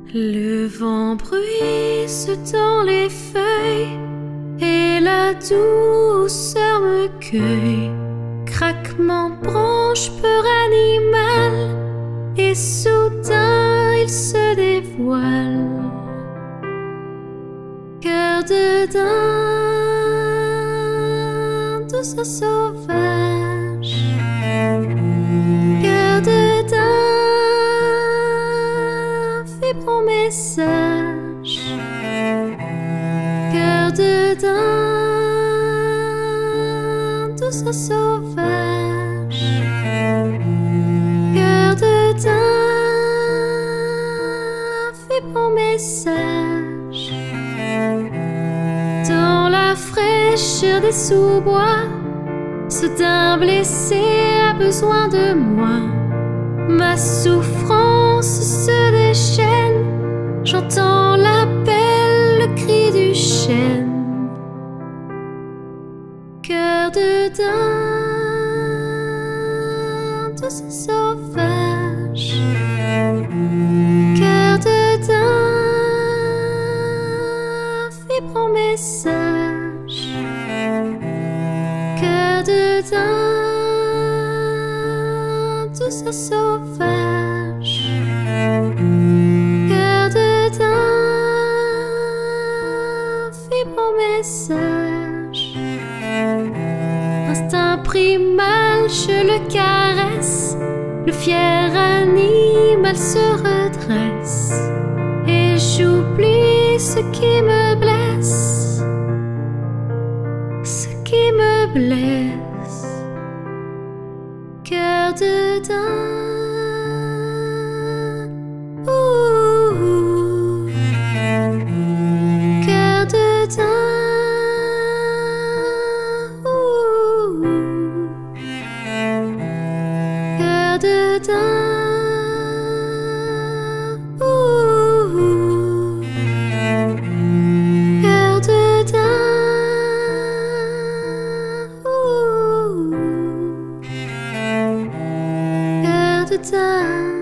Le vent bruise dans les feuilles et la douceur me cueille. Craquement branche, peur animal, et soudain il se dévoile. Cœur de daim, douce sauvage. Cœur de daim, vibrant message. Cœur de daim, douce sauvage. Cœur de daim, vibrant message. Dans la fraîcheur des sous-bois, ce daim blessé a besoin de moi. Ma souffrance se déchaîne, j'entends l'appel, le cri du chêne. Cœur de daim, douce sauvage. Cœur de daim, vibrant message. Cœur de daim, douce sauvage. Cœur de daim, vibrant message. Instinct primal, je le caresse. Le fier animal se redresse. Et j'oublie ce qui me blesse. Ce qui me blesse. Cœur de daim. Ouh. Cœur de daim. Ouh. Cœur de daim. Ouh. Cœur de daim. Ouh. Cœur de daim.